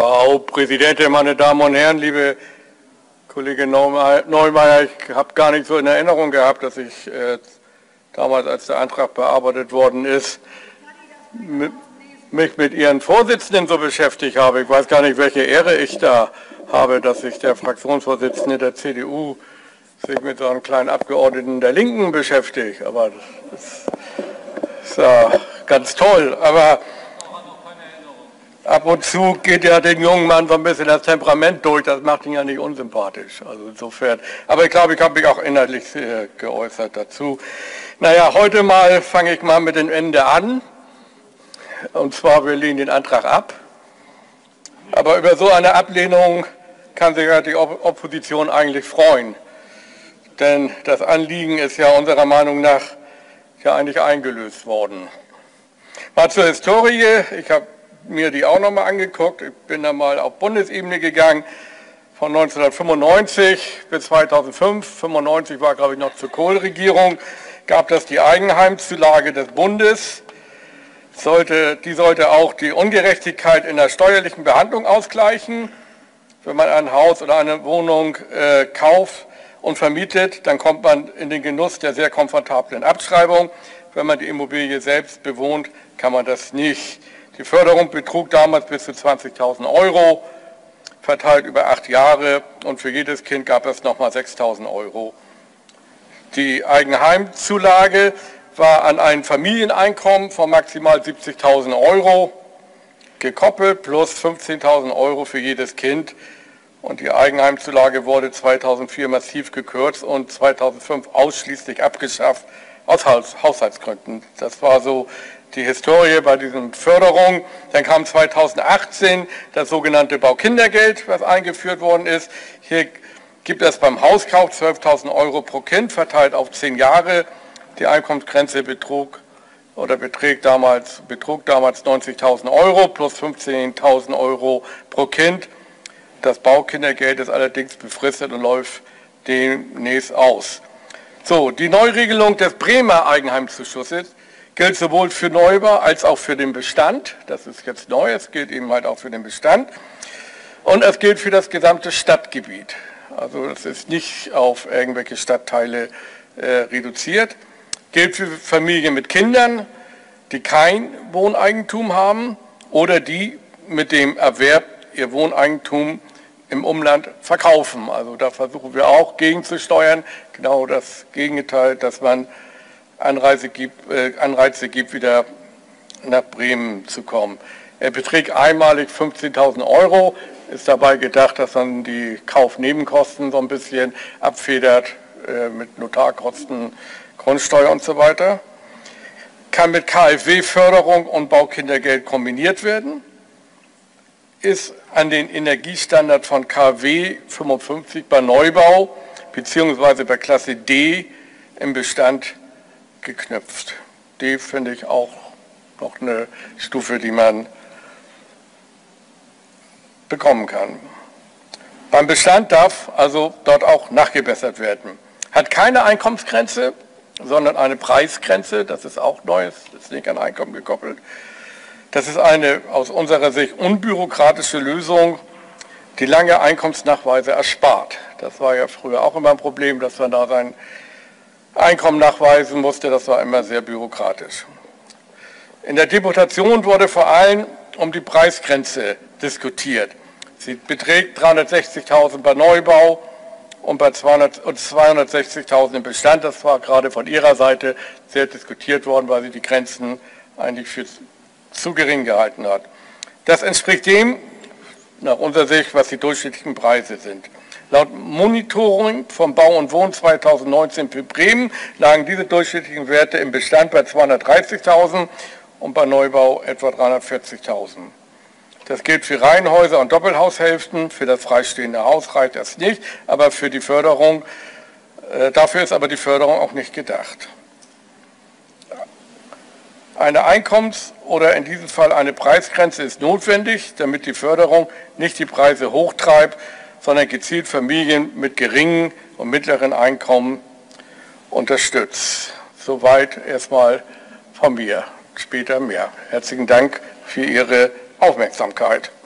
Frau Präsidentin, meine Damen und Herren, liebe Kollegin Neumeier, ich habe gar nicht so in Erinnerung gehabt, dass ich damals, als der Antrag bearbeitet worden ist, mich mit Ihren Vorsitzenden so beschäftigt habe. Ich weiß gar nicht, welche Ehre ich da habe, dass sich der Fraktionsvorsitzende der CDU sich mit so einem kleinen Abgeordneten der Linken beschäftigt. Aber das ist ja ganz toll. Aber ab und zu geht ja den jungen Mann so ein bisschen das Temperament durch, das macht ihn ja nicht unsympathisch. Also insofern, aber ich glaube, ich habe mich auch inhaltlich geäußert dazu. Naja, heute fange ich mal mit dem Ende an. Und zwar, wir lehnen den Antrag ab. Aber über so eine Ablehnung kann sich ja die Opposition eigentlich freuen. Denn das Anliegen ist ja unserer Meinung nach ja eigentlich eingelöst worden. Mal zur Historie. Ich habe mir die auch nochmal angeguckt. Ich bin da mal auf Bundesebene gegangen, von 1995 bis 2005. 1995 war, glaube ich, noch zur Kohl-Regierung, gab das die Eigenheimzulage des Bundes. Die sollte auch die Ungerechtigkeit in der steuerlichen Behandlung ausgleichen. Wenn man ein Haus oder eine Wohnung kauft und vermietet, dann kommt man in den Genuss der sehr komfortablen Abschreibung. Wenn man die Immobilie selbst bewohnt, kann man das nicht. Die Förderung betrug damals bis zu 20.000 €, verteilt über 8 Jahre, und für jedes Kind gab es nochmal 6.000 €. Die Eigenheimzulage war an ein Familieneinkommen von maximal 70.000 € gekoppelt, plus 15.000 € für jedes Kind. Und die Eigenheimzulage wurde 2004 massiv gekürzt und 2005 ausschließlich abgeschafft aus Haushaltsgründen. Das war so die Historie bei diesen Förderungen. Dann kam 2018 das sogenannte Baukindergeld, was eingeführt worden ist. Hier gibt es beim Hauskauf 12.000 € pro Kind, verteilt auf 10 Jahre. Die Einkommensgrenze beträgt damals 90.000 € plus 15.000 € pro Kind. Das Baukindergeld ist allerdings befristet und läuft demnächst aus. So, die Neuregelung des Bremer Eigenheimzuschusses gilt sowohl für Neubau als auch für den Bestand. Das ist jetzt neu, es gilt eben halt auch für den Bestand. Und es gilt für das gesamte Stadtgebiet. Also es ist nicht auf irgendwelche Stadtteile reduziert. Gilt für Familien mit Kindern, die kein Wohneigentum haben oder die mit dem Erwerb ihr Wohneigentum im Umland verkaufen. Also da versuchen wir auch gegenzusteuern, genau das Gegenteil, dass man Anreize gibt, wieder nach Bremen zu kommen. Er beträgt einmalig 15.000 €, ist dabei gedacht, dass man die Kaufnebenkosten so ein bisschen abfedert mit Notarkosten, Grundsteuer und so weiter. Kann mit KfW-Förderung und Baukindergeld kombiniert werden. Ist an den Energiestandard von KW 55 bei Neubau bzw. bei Klasse D im Bestand geknüpft. D finde ich auch noch eine Stufe, die man bekommen kann. Beim Bestand darf also dort auch nachgebessert werden. Hat keine Einkommensgrenze, sondern eine Preisgrenze. Das ist auch neu, das ist nicht an Einkommen gekoppelt. Das ist eine aus unserer Sicht unbürokratische Lösung, die lange Einkommensnachweise erspart. Das war ja früher auch immer ein Problem, dass man da sein Einkommen nachweisen musste. Das war immer sehr bürokratisch. In der Deputation wurde vor allem um die Preisgrenze diskutiert. Sie beträgt 360.000 bei Neubau und bei 260.000 im Bestand. Das war gerade von Ihrer Seite sehr diskutiert worden, weil sie die Grenzen eigentlich für zu gering gehalten hat. Das entspricht dem, nach unserer Sicht, was die durchschnittlichen Preise sind. Laut Monitoring vom Bau und Wohnen 2019 für Bremen lagen diese durchschnittlichen Werte im Bestand bei 230.000 und bei Neubau etwa 340.000. Das gilt für Reihenhäuser und Doppelhaushälften. Für das freistehende Haus reicht das nicht, aber für die Förderung, dafür ist aber die Förderung auch nicht gedacht. Eine Einkommens- oder in diesem Fall eine Preisgrenze ist notwendig, damit die Förderung nicht die Preise hochtreibt, sondern gezielt Familien mit geringen und mittleren Einkommen unterstützt. Soweit erstmal von mir. Später mehr. Herzlichen Dank für Ihre Aufmerksamkeit.